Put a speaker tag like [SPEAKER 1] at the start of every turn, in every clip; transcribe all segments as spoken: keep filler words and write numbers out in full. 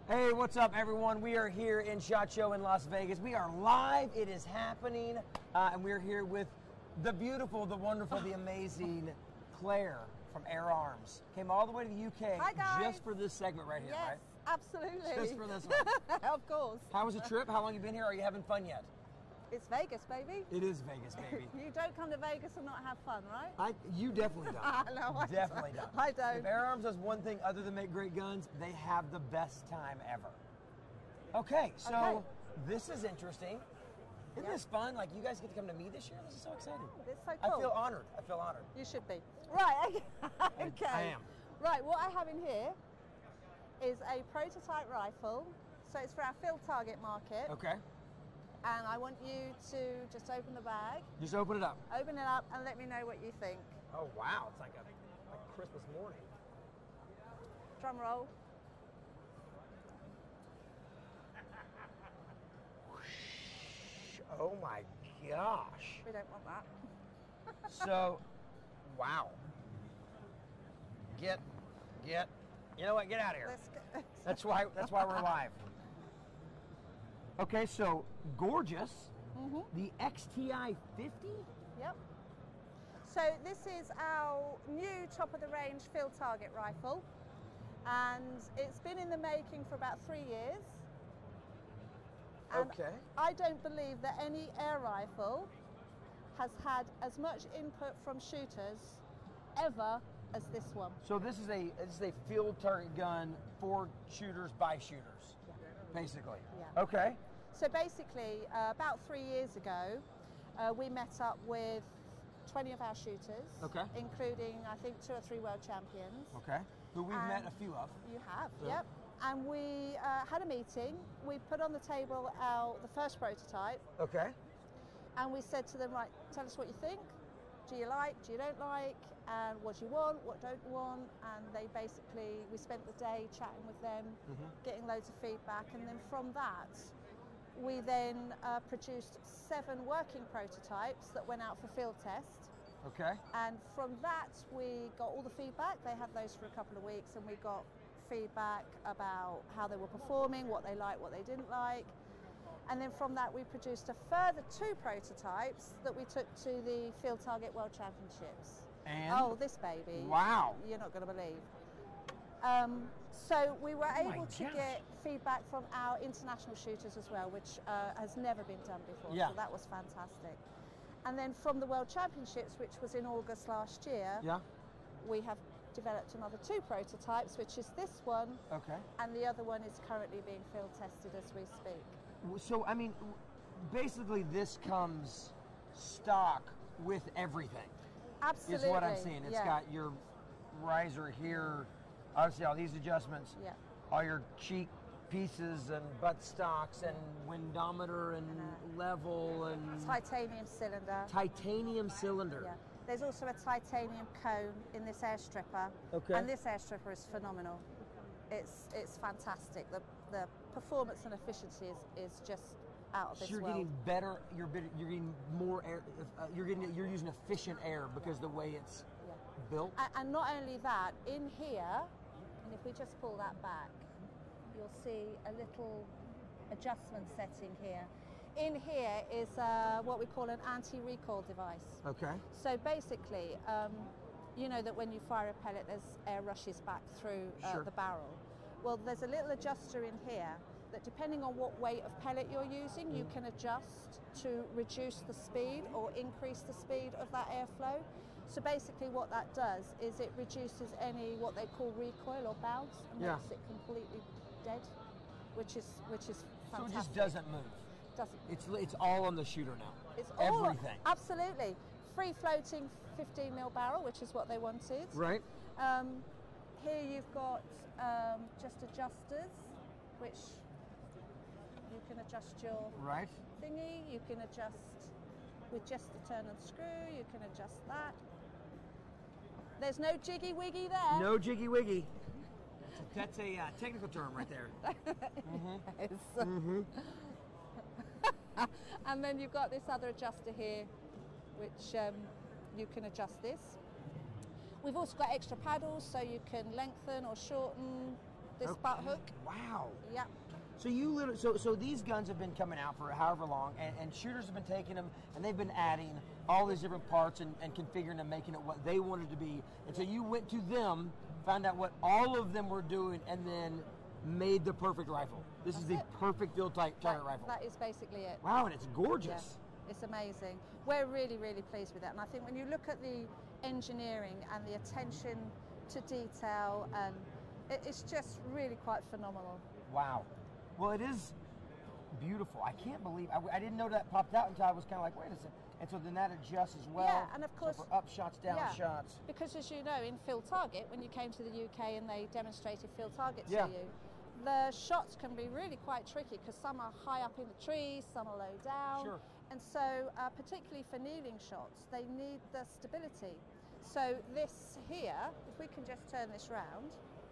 [SPEAKER 1] Hey, what's up, everyone? We are here in SHOT Show in Las Vegas. We are live. It is happening, uh, and we're here with the beautiful, the wonderful, the amazing Claire from Air Arms. Came all the way to the U K
[SPEAKER 2] Hi, guys.
[SPEAKER 1] just for this segment right here,
[SPEAKER 2] yes,
[SPEAKER 1] right?
[SPEAKER 2] Absolutely.
[SPEAKER 1] Just for this one.
[SPEAKER 2] Of course.
[SPEAKER 1] How was the trip? How long you been here? Are you having fun yet?
[SPEAKER 2] It's Vegas, baby.
[SPEAKER 1] It is Vegas, baby.
[SPEAKER 2] You don't come to Vegas and not have fun, right?
[SPEAKER 1] I, you definitely don't.
[SPEAKER 2] no, I
[SPEAKER 1] definitely
[SPEAKER 2] don't.
[SPEAKER 1] don't.
[SPEAKER 2] I don't.
[SPEAKER 1] If Air Arms does one thing other than make great guns, they have the best time ever. Okay, so
[SPEAKER 2] Okay.
[SPEAKER 1] this is interesting. Isn't
[SPEAKER 2] Yeah.
[SPEAKER 1] this fun? Like, you guys get to come to me this year? This is so exciting.
[SPEAKER 2] It's so
[SPEAKER 1] I
[SPEAKER 2] cool.
[SPEAKER 1] feel honored. I feel honored.
[SPEAKER 2] You should be. Right, okay. okay.
[SPEAKER 1] I am.
[SPEAKER 2] Right, what I have in here is a prototype rifle. So it's for our field target market.
[SPEAKER 1] Okay.
[SPEAKER 2] And I want you to just open the bag,
[SPEAKER 1] Just open it up.
[SPEAKER 2] open it up, and let me know what you think.
[SPEAKER 1] Oh, wow. It's like a like Christmas morning.
[SPEAKER 2] Drum roll.
[SPEAKER 1] Oh, my gosh.
[SPEAKER 2] We don't want that.
[SPEAKER 1] So, wow. Get, get, you know what? Get out of here.
[SPEAKER 2] Let's go.
[SPEAKER 1] That's why, that's why we're live. Okay, so gorgeous.
[SPEAKER 2] Mm-hmm.
[SPEAKER 1] The X T I fifty?
[SPEAKER 2] Yep. So this is our new top-of-the-range field target rifle, and it's been in the making for about three years. And
[SPEAKER 1] Okay.
[SPEAKER 2] I don't believe that any air rifle has had as much input from shooters ever as this one.
[SPEAKER 1] So this is a this is a field target gun for shooters by shooters, basically.
[SPEAKER 2] Yeah.
[SPEAKER 1] Okay.
[SPEAKER 2] So basically, uh, about three years ago, uh, we met up with twenty of our shooters,
[SPEAKER 1] Okay.
[SPEAKER 2] including I think two or three world champions.
[SPEAKER 1] Okay. Who we've
[SPEAKER 2] And
[SPEAKER 1] met a few of.
[SPEAKER 2] You have,
[SPEAKER 1] Yeah.
[SPEAKER 2] yep. And we uh, had a meeting. We put on the table our the first prototype,
[SPEAKER 1] Okay.
[SPEAKER 2] and we said to them, right, tell us what you think. Do you like? Do you don't like? And what do you want? What don't you want? And they basically, we spent the day chatting with them,
[SPEAKER 1] Mm-hmm.
[SPEAKER 2] getting loads of feedback, and then from that, we then uh, produced seven working prototypes that went out for field test.
[SPEAKER 1] Okay.
[SPEAKER 2] And from that, we got all the feedback. They had those for a couple of weeks, and we got feedback about how they were performing, what they liked, what they didn't like. And then from that, we produced a further two prototypes that we took to the Field Target World Championships.
[SPEAKER 1] And?
[SPEAKER 2] Oh, this baby.
[SPEAKER 1] Wow.
[SPEAKER 2] You're not going to believe. Um, so we were
[SPEAKER 1] Oh my
[SPEAKER 2] able to
[SPEAKER 1] gosh.
[SPEAKER 2] get feedback from our international shooters as well, which uh, has never been done before.
[SPEAKER 1] Yeah.
[SPEAKER 2] So that was fantastic. And then from the World Championships, which was in August last year,
[SPEAKER 1] Yeah.
[SPEAKER 2] we have developed another two prototypes, which is this one,
[SPEAKER 1] Okay.
[SPEAKER 2] and the other one is currently being field tested as we speak.
[SPEAKER 1] So I mean, basically, this comes stock with everything.
[SPEAKER 2] Absolutely.
[SPEAKER 1] Is what I'm seeing. It's
[SPEAKER 2] yeah.
[SPEAKER 1] got your riser here, obviously all these adjustments,
[SPEAKER 2] Yeah.
[SPEAKER 1] all your cheek pieces and butt stocks and windometer and level and
[SPEAKER 2] Titanium cylinder.
[SPEAKER 1] titanium cylinder.
[SPEAKER 2] Yeah. There's also a titanium cone in this air stripper.
[SPEAKER 1] Okay.
[SPEAKER 2] And this air stripper is phenomenal. It's it's fantastic. The the performance and efficiency is, is just out of
[SPEAKER 1] So
[SPEAKER 2] this
[SPEAKER 1] you're
[SPEAKER 2] world.
[SPEAKER 1] getting better. You're bit- you're getting more air. Uh, you're getting you're using efficient air because the way it's
[SPEAKER 2] Yeah.
[SPEAKER 1] built.
[SPEAKER 2] A- And not only that, in here, and if we just pull that back, you'll see a little adjustment setting here. In here is uh, what we call an anti-recoil device.
[SPEAKER 1] Okay.
[SPEAKER 2] So basically, um, you know that when you fire a pellet, there's air rushes back through uh,
[SPEAKER 1] Sure.
[SPEAKER 2] the barrel. Well, there's a little adjuster in here that depending on what weight of pellet you're using, you can adjust to reduce the speed or increase the speed of that airflow. So basically what that does is it reduces any what they call recoil or bounce and
[SPEAKER 1] Yeah.
[SPEAKER 2] makes it completely dead, which is which is fantastic.
[SPEAKER 1] So it just doesn't move.
[SPEAKER 2] Doesn't.
[SPEAKER 1] It's it's all on the shooter now.
[SPEAKER 2] It's all,
[SPEAKER 1] everything.
[SPEAKER 2] Absolutely. Free floating fifteen mil barrel, which is what they wanted.
[SPEAKER 1] Right.
[SPEAKER 2] Um, here you've got um, just adjusters, which you can adjust your
[SPEAKER 1] Right.
[SPEAKER 2] thingy. You can adjust with just the turn and screw. You can adjust that. There's no jiggy wiggy there.
[SPEAKER 1] No jiggy wiggy. That's a, that's a uh, technical term right there.
[SPEAKER 2] Mm-hmm. And then you've got this other adjuster here, which um, you can adjust this. We've also got extra paddles, so you can lengthen or shorten this
[SPEAKER 1] Okay.
[SPEAKER 2] butt hook.
[SPEAKER 1] Wow.
[SPEAKER 2] Yeah.
[SPEAKER 1] So you literally, so so these guns have been coming out for however long, and, and shooters have been taking them, and they've been adding all these different parts and, and configuring them, making it what they wanted to be. And so you went to them, found out what all of them were doing, and then made the perfect rifle. This
[SPEAKER 2] That's
[SPEAKER 1] is the
[SPEAKER 2] it.
[SPEAKER 1] perfect field type target
[SPEAKER 2] That,
[SPEAKER 1] rifle.
[SPEAKER 2] that is basically it.
[SPEAKER 1] Wow, and it's gorgeous.
[SPEAKER 2] Yeah, it's amazing. We're really, really pleased with it. And I think when you look at the engineering and the attention to detail, and it, it's just really quite phenomenal.
[SPEAKER 1] Wow. Well, it is beautiful. I can't believe, I, I didn't know that popped out until I was kind of like, wait a second. And so then that adjusts as well.
[SPEAKER 2] Yeah, and of course,
[SPEAKER 1] so for up shots, down
[SPEAKER 2] yeah,
[SPEAKER 1] shots.
[SPEAKER 2] Because as you know, in field target, when you came to the U K and they demonstrated field target
[SPEAKER 1] Yeah.
[SPEAKER 2] to you, the shots can be really quite tricky because some are high up in the trees, some are low down.
[SPEAKER 1] Sure.
[SPEAKER 2] And so, uh, particularly for kneeling shots, they need the stability. So this here, if we can just turn this round,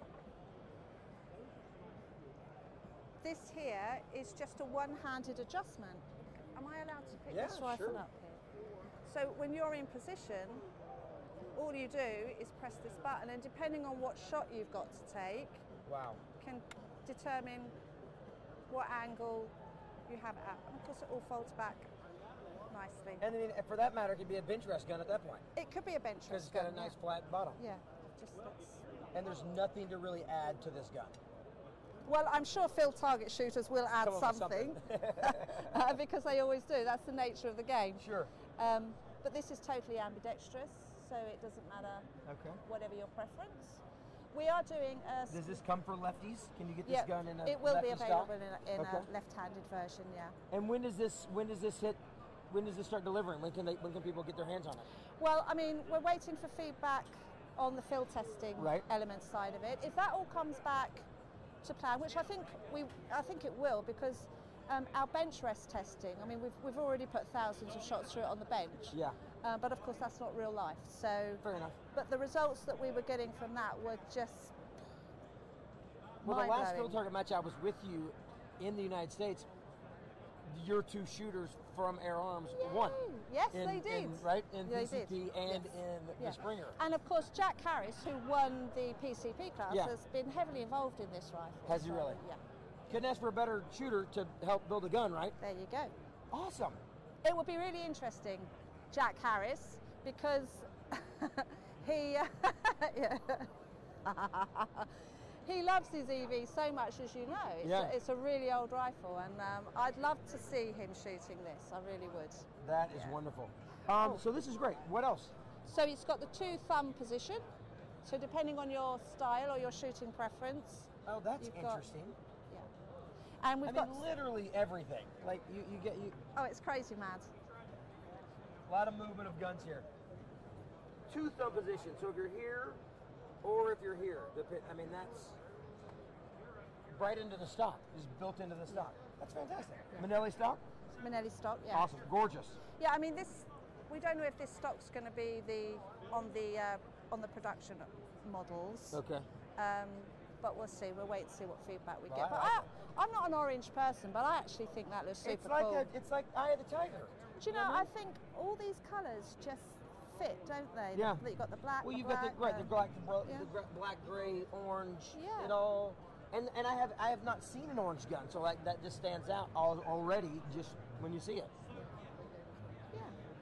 [SPEAKER 2] this here is just a one-handed adjustment. Am I allowed to pick
[SPEAKER 1] Yeah,
[SPEAKER 2] this rifle
[SPEAKER 1] sure.
[SPEAKER 2] up here? So when you're in position, all you do is press this button, and depending on what shot you've got to take,
[SPEAKER 1] Wow.
[SPEAKER 2] can determine what angle you have it at. And of course it all folds back nicely.
[SPEAKER 1] And then for that matter, it could be a bench rest gun at that point.
[SPEAKER 2] It could be a bench
[SPEAKER 1] Because
[SPEAKER 2] rest
[SPEAKER 1] it's got
[SPEAKER 2] gun,
[SPEAKER 1] a nice
[SPEAKER 2] yeah.
[SPEAKER 1] flat bottom.
[SPEAKER 2] Yeah, just that's...
[SPEAKER 1] And there's nothing to really add to this gun.
[SPEAKER 2] Well, I'm sure field target shooters will add
[SPEAKER 1] Come up with
[SPEAKER 2] something,
[SPEAKER 1] something.
[SPEAKER 2] uh, because they always do. That's the nature of the game.
[SPEAKER 1] Sure.
[SPEAKER 2] Um, but this is totally ambidextrous, so it doesn't matter
[SPEAKER 1] Okay.
[SPEAKER 2] whatever your preference. We are doing a...
[SPEAKER 1] Does this come for lefties? Can you get this
[SPEAKER 2] yeah,
[SPEAKER 1] gun in a
[SPEAKER 2] it will be
[SPEAKER 1] lefty
[SPEAKER 2] available
[SPEAKER 1] stock?
[SPEAKER 2] in, a, in
[SPEAKER 1] Okay.
[SPEAKER 2] a left-handed version, yeah.
[SPEAKER 1] And when does this when does this hit? When does this start delivering? When can they when can people get their hands on it?
[SPEAKER 2] Well, I mean, we're waiting for feedback on the field testing
[SPEAKER 1] Right.
[SPEAKER 2] element side of it. If that all comes back to plan, which I think we, I think it will, because um, our bench rest testing, I mean, we've, we've already put thousands of shots through it on the bench.
[SPEAKER 1] Yeah.
[SPEAKER 2] Uh, but of course, that's not real life. So,
[SPEAKER 1] Fair enough.
[SPEAKER 2] but the results that we were getting from that were just
[SPEAKER 1] Well, the last
[SPEAKER 2] mind-blowing.
[SPEAKER 1] field target match I was with you in the United States, your two shooters from Air Arms won.
[SPEAKER 2] Yes,
[SPEAKER 1] in,
[SPEAKER 2] they did.
[SPEAKER 1] In, right? In
[SPEAKER 2] They
[SPEAKER 1] P C P
[SPEAKER 2] did.
[SPEAKER 1] and
[SPEAKER 2] Yes.
[SPEAKER 1] in
[SPEAKER 2] Yeah.
[SPEAKER 1] the Springer.
[SPEAKER 2] And of course, Jack Harris, who won the P C P class,
[SPEAKER 1] Yeah.
[SPEAKER 2] has been heavily involved in this rifle.
[SPEAKER 1] Has he
[SPEAKER 2] So,
[SPEAKER 1] really?
[SPEAKER 2] Yeah.
[SPEAKER 1] Couldn't ask for a better shooter to help build a gun, right?
[SPEAKER 2] There you go.
[SPEAKER 1] Awesome.
[SPEAKER 2] It would be really interesting, Jack Harris, because he yeah. he loves his E V so much, as you know. It's,
[SPEAKER 1] Yeah.
[SPEAKER 2] a, it's a really old rifle, and um, I'd love to see him shooting this. I really would.
[SPEAKER 1] That is
[SPEAKER 2] Yeah.
[SPEAKER 1] wonderful. Um,
[SPEAKER 2] Oh.
[SPEAKER 1] So this is great. What else?
[SPEAKER 2] So it's got the two thumb position. So depending on your style or your shooting preference,
[SPEAKER 1] Oh, that's
[SPEAKER 2] You've got-
[SPEAKER 1] interesting.
[SPEAKER 2] yeah. And we've
[SPEAKER 1] I mean,
[SPEAKER 2] got
[SPEAKER 1] literally everything. Like you, you get you
[SPEAKER 2] oh, it's crazy mad.
[SPEAKER 1] a lot of movement of guns here. Two thumb position. So if you're here, or if you're here, dep- I mean that's right into the stock. Is built into the stock. That's fantastic. Manelli stock.
[SPEAKER 2] Manelli stock, yeah.
[SPEAKER 1] Awesome. Gorgeous.
[SPEAKER 2] Yeah, I mean this. We don't know if this stock's going to be the on the uh, on the production models.
[SPEAKER 1] Okay.
[SPEAKER 2] Um, but we'll see. We'll wait to see what feedback we
[SPEAKER 1] Well,
[SPEAKER 2] get.
[SPEAKER 1] I
[SPEAKER 2] But
[SPEAKER 1] like
[SPEAKER 2] I, I'm not an orange person, but I actually think that looks super
[SPEAKER 1] It's like
[SPEAKER 2] cool.
[SPEAKER 1] a, it's like Eye of the Tiger.
[SPEAKER 2] Do you know?
[SPEAKER 1] what
[SPEAKER 2] I
[SPEAKER 1] mean?
[SPEAKER 2] think all these colours just fit, don't they?
[SPEAKER 1] Yeah.
[SPEAKER 2] That you've got the black.
[SPEAKER 1] Well,
[SPEAKER 2] the
[SPEAKER 1] you've
[SPEAKER 2] black,
[SPEAKER 1] got the right, the
[SPEAKER 2] the-
[SPEAKER 1] black, the, bro-
[SPEAKER 2] yeah.
[SPEAKER 1] the gra- black, gray, orange.
[SPEAKER 2] Yeah.
[SPEAKER 1] It all, and and I have I have not seen an orange gun, so like that just stands out all, already just when you see it.
[SPEAKER 2] Yeah.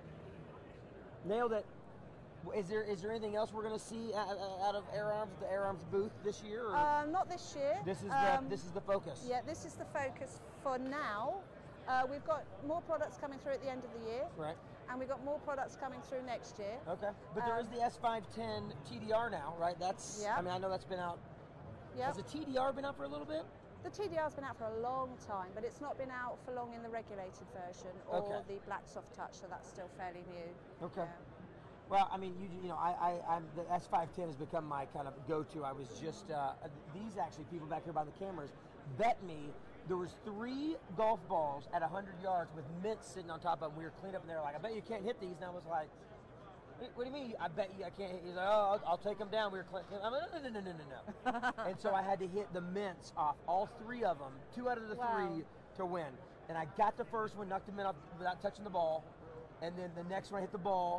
[SPEAKER 1] Nailed it. Is there is there anything else we're going to see out, out of Air Arms at the Air Arms booth this year? Or
[SPEAKER 2] Uh, not this year.
[SPEAKER 1] this is
[SPEAKER 2] Um,
[SPEAKER 1] the this is the focus.
[SPEAKER 2] Yeah, this is the focus for now. Uh, we've got more products coming through at the end of the year,
[SPEAKER 1] Right.
[SPEAKER 2] and we've got more products coming through next year.
[SPEAKER 1] Okay. But there is
[SPEAKER 2] Um,
[SPEAKER 1] the S five ten T D R now, right? That's.
[SPEAKER 2] Yeah.
[SPEAKER 1] I mean, I know that's been out.
[SPEAKER 2] Yeah.
[SPEAKER 1] Has the T D R been out for a little bit?
[SPEAKER 2] The T D R's been out for a long time, but it's not been out for long in the regulated version or
[SPEAKER 1] Okay.
[SPEAKER 2] the black soft touch, so that's still fairly new.
[SPEAKER 1] Okay.
[SPEAKER 2] Yeah.
[SPEAKER 1] Well, I mean, you you know, I, I I'm the S five ten has become my kind of go-to. I was just uh, these actually people back here by the cameras bet me there was three golf balls at one hundred yards with mints sitting on top of them. We were cleaning up, and they were like, "I bet you can't hit these." And I was like, "What what do you mean? I bet you I can't hit?" He's like, "Oh, I'll, I'll take them down." We were cleaning. I'm like, "No, no, no, no, no, no." And so I had to hit the mints off all three of them, two out of the
[SPEAKER 2] Wow.
[SPEAKER 1] three to win. And I got the first one, knocked the mint off without touching the ball, and then the next one I hit the ball.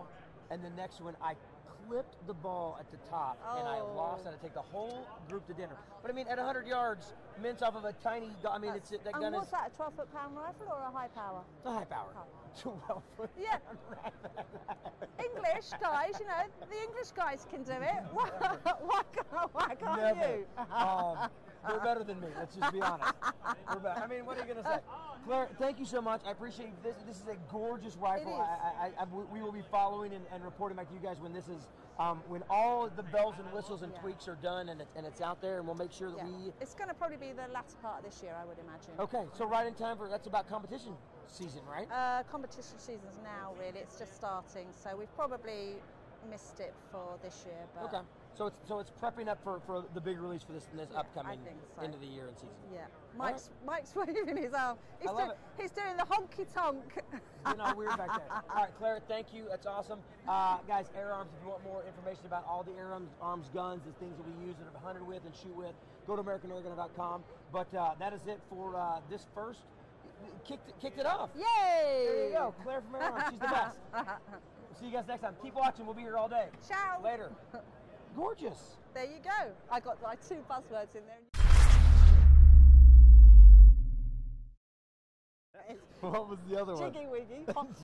[SPEAKER 1] and the next one I clipped the ball at the top,
[SPEAKER 2] oh.
[SPEAKER 1] and I lost. I had to take the whole group to dinner. But I mean, at one hundred yards, mints off of a tiny. Gun, I mean,
[SPEAKER 2] That's,
[SPEAKER 1] it's that
[SPEAKER 2] and
[SPEAKER 1] gun
[SPEAKER 2] what's
[SPEAKER 1] is.
[SPEAKER 2] that? A twelve foot pound rifle or a high power?
[SPEAKER 1] It's a high power.
[SPEAKER 2] Oh.
[SPEAKER 1] twelve foot.
[SPEAKER 2] Yeah. English guys, you know, the English guys can do it. Why, why can't, why can't
[SPEAKER 1] Never.
[SPEAKER 2] you?
[SPEAKER 1] um, they're better than me. Let's just be honest. We're better. I mean, what are you gonna say, Claire? Thank you so much. I appreciate this. This is a gorgeous rifle.
[SPEAKER 2] It is.
[SPEAKER 1] I, I, I, we will be following and, and reporting back to you guys when this is, um, when all the bells and whistles and
[SPEAKER 2] yeah.
[SPEAKER 1] tweaks are done and, it, and it's out there, and we'll make sure that
[SPEAKER 2] Yeah.
[SPEAKER 1] we.
[SPEAKER 2] It's going to probably be the latter part of this year, I would imagine.
[SPEAKER 1] Okay, so right in time for that's about competition season, right?
[SPEAKER 2] Uh, competition season's now, really. It's just starting, so we've probably missed it for this year. But
[SPEAKER 1] Okay, so it's so it's prepping up for, for the big release for this this
[SPEAKER 2] Yeah,
[SPEAKER 1] upcoming
[SPEAKER 2] I think so.
[SPEAKER 1] end of the year and season.
[SPEAKER 2] Yeah, Mike's Mike's waving his arm. He's,
[SPEAKER 1] I love
[SPEAKER 2] do,
[SPEAKER 1] it.
[SPEAKER 2] he's doing the honky tonk.
[SPEAKER 1] Getting all weird back there. All right, Claire, thank you. That's awesome. Uh, guys, Air Arms, if you want more information about all the Air Arms, arms guns, the things that we use that are hunted with and shoot with, go to American Airgun dot com. But uh, that is it for uh, this first. Kicked, kicked it off.
[SPEAKER 2] Yay!
[SPEAKER 1] There you go. Claire from Air Arms. She's the best. We'll see you guys next time. Keep watching. We'll be here all day.
[SPEAKER 2] Ciao.
[SPEAKER 1] Later. Gorgeous.
[SPEAKER 2] There you go. I got like two buzzwords in there.
[SPEAKER 1] What was the other one?
[SPEAKER 2] Jiggy wiggy.